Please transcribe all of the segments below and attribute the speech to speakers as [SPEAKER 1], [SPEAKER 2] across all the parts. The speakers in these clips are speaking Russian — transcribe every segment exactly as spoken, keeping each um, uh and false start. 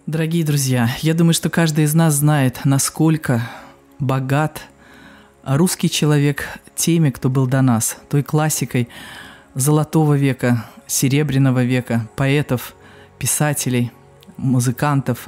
[SPEAKER 1] Дорогие друзья, я думаю, что каждый из нас знает, насколько богат русский человек теми, кто был до нас, той классикой золотого века, серебряного века, поэтов, писателей, музыкантов.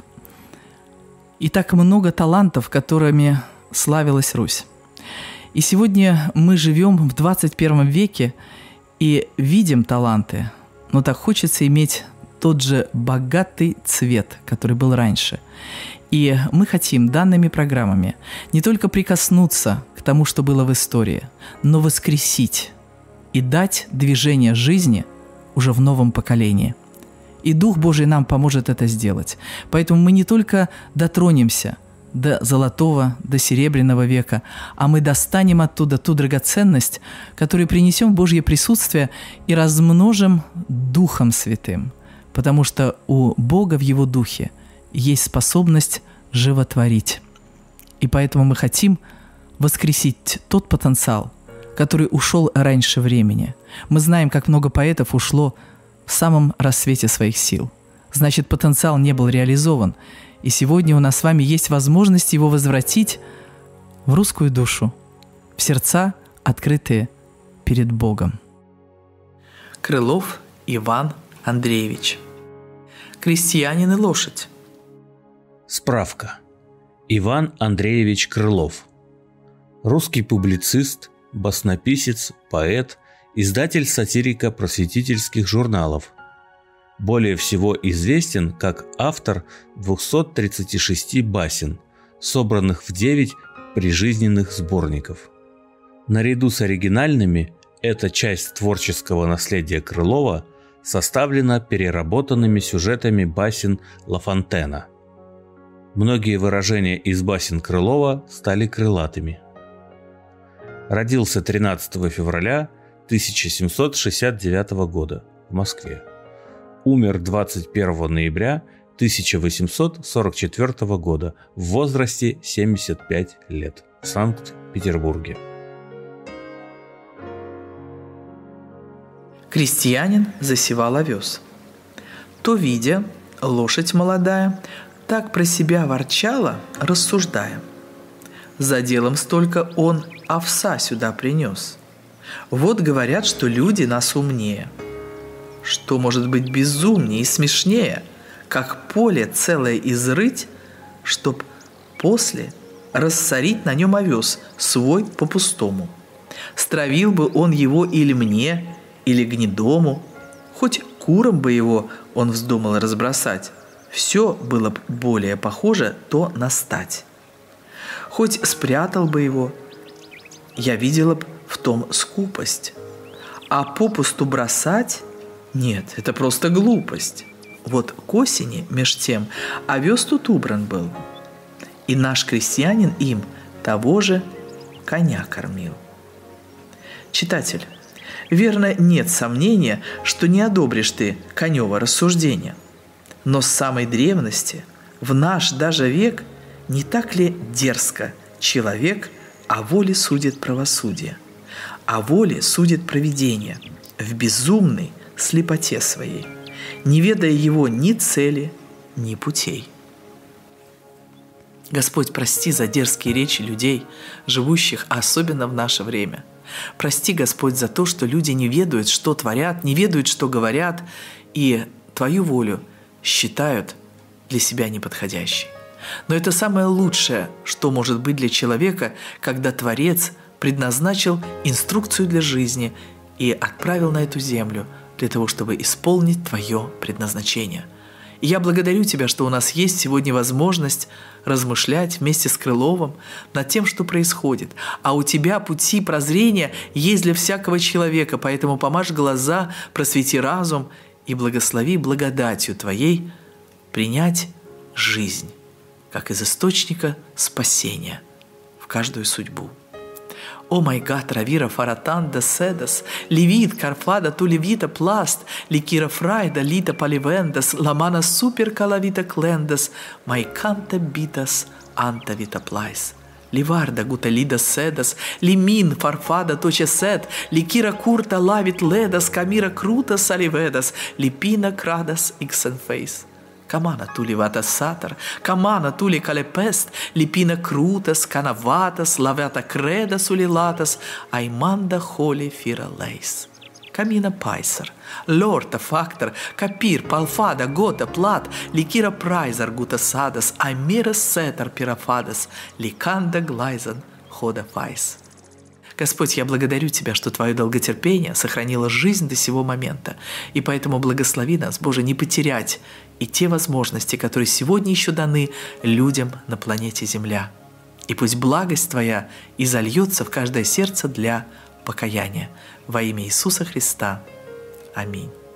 [SPEAKER 1] И так много талантов, которыми славилась Русь. И сегодня мы живем в двадцать первом веке и видим таланты, но так хочется иметь тот же богатый цвет, который был раньше. И мы хотим данными программами не только прикоснуться к тому, что было в истории, но воскресить и дать движение жизни уже в новом поколении. И Дух Божий нам поможет это сделать. Поэтому мы не только дотронемся до золотого, до серебряного века, а мы достанем оттуда ту драгоценность, которую принесем в Божье присутствие и размножим Духом Святым. Потому что у Бога в Его Духе есть способность животворить. И поэтому мы хотим воскресить тот потенциал, который ушел раньше времени. Мы знаем, как много поэтов ушло в самом рассвете своих сил. Значит, потенциал не был реализован. И сегодня у нас с вами есть возможность его возвратить в русскую душу, в сердца, открытые перед Богом. Крылов Иван Андреевич. Крестьянин и лошадь.
[SPEAKER 2] Справка. Иван Андреевич Крылов. Русский публицист, баснописец, поэт, издатель сатирико-просветительских журналов. Более всего известен как автор двухсот тридцати шести басен, собранных в девять прижизненных сборников. Наряду с оригинальными эта часть творческого наследия Крылова составлена переработанными сюжетами басен Ла Фонтена. Многие выражения из басен Крылова стали крылатыми. Родился тринадцатого февраля тысяча семьсот шестьдесят девятого года в Москве. Умер двадцать первого ноября тысяча восемьсот сорок четвёртого года в возрасте семьдесят пять лет в Санкт-Петербурге.
[SPEAKER 1] Крестьянин засевал овес. То, видя, лошадь молодая, так про себя ворчала, рассуждая. За делом столько он овса сюда принес. Вот говорят, что люди нас умнее. Что может быть безумнее и смешнее, как поле целое изрыть, чтоб после рассорить на нем овес свой по-пустому. Стравил бы он его или мне, или гнедому, хоть курам бы его он вздумал разбросать, все было б более похоже то на стать. Хоть спрятал бы его, я видела б в том скупость, а попусту бросать — нет, это просто глупость. Вот к осени, меж тем, овес тут убран был, и наш крестьянин им того же коня кормил. Читатель, верно, нет сомнения, что не одобришь ты конёво рассуждение. Но с самой древности, в наш даже век, не так ли дерзко человек о воле судит правосудие, о воле судит провидение в безумной слепоте своей, не ведая его ни цели, ни путей. Господь, прости за дерзкие речи людей, живущих особенно в наше время. Прости, Господь, за то, что люди не ведают, что творят, не ведают, что говорят, и Твою волю считают для себя неподходящей. Но это самое лучшее, что может быть для человека, когда Творец предназначил инструкцию для жизни и отправил на эту землю для того, чтобы исполнить Твое предназначение. И я благодарю Тебя, что у нас есть сегодня возможность размышлять вместе с Крыловым над тем, что происходит. А у Тебя пути прозрения есть для всякого человека, поэтому помажь глаза, просвети разум и благослови благодатью Твоей принять жизнь, как из источника спасения в каждую судьбу. О май гад, равира фаратанда седас, левит карфада ту левита пласт, ликира фрайда лита поливендас, ламана супер калавита клендас, майканта битас анта вита плайс. Ливарда гуталида седас, лимин фарфада точе сет, ликира курта лавит ледас, камира крута саливедас, липина крадас иксенфейс. Камана тули вата сатар, камана тули калепест, липина крутас, канаватас, лавята кредас улилатас, айманда холи фира лейс. Камина пайсер, лорта фактор, капир, палфада, гота, плат, ликира прайзер, гута садас, аймира сетер пирафадас, ликанда глайзен, хода файс. Господь, я благодарю Тебя, что Твое долготерпение сохранило жизнь до сего момента, и поэтому благослови нас, Боже, не потерять и те возможности, которые сегодня еще даны людям на планете Земля. И пусть благость Твоя изольется в каждое сердце для покаяния. Во имя Иисуса Христа. Аминь.